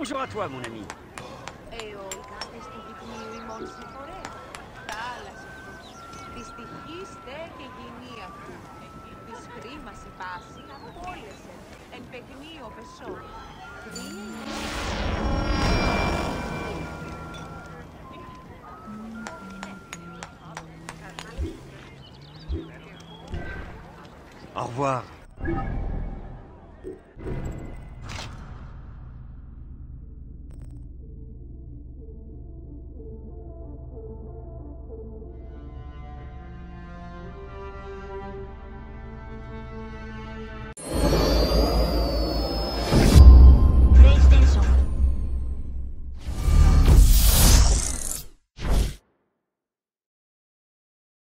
Bonjour à toi, mon ami. Κάθε στη γυπνίου ημών συγχωρέ. Θάλασσα του. Δυστυχήστε και γυνή αυτού. Της χρήμας η πάση απόλεσεν. Εν παιγνίο πεσό. Au revoir.